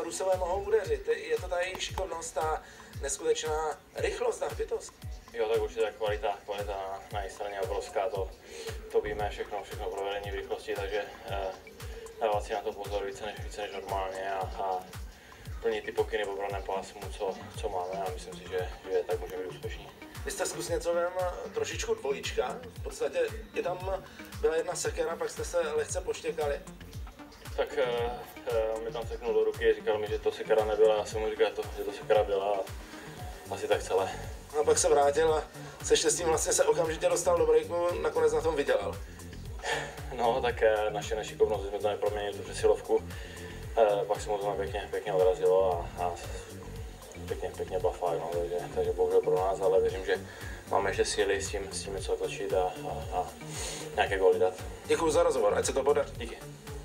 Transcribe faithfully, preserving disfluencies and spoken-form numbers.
Rusové mohou udeřit. Je to ta jejich šikovnost, ta neskutečná rychlost a hbitost. Jo, tak určitě kvalita, kvalita na, na její straně obrovská, to, to víme, všechno, všechno provedení v rychlosti, takže eh, dávat si na to pozor více než, více než normálně a, a plnit ty pokyny v obranném pásmu, co, co máme a myslím si, že, že tak může být úspěšný. Vy jste s Kusněcovem trošičku dvojička, v podstatě je tam byla jedna sekera, pak jste se lehce poštěkali. Tak uh, mi tam seknul do ruky, říkal mi, že to sekera nebyla, já jsem mu říkal, že to sekera byla a asi tak celé. A pak se vrátil a se štěstím vlastně se okamžitě dostal do breaku, nakonec na tom vydělal. No, tak uh, naše nešikovnost jsme to neproměnili tu přesilovku, uh, pak se mu to pěkně, pěkně odrazilo a, a pěkně, pěkně byla fajn, no, takže, takže bohužel pro nás, ale věřím, že máme ještě síly s tím, s tím něco točit a, a, a nějaké góly dát. Děkuji za rozhovor, ať se to podaří. Díky.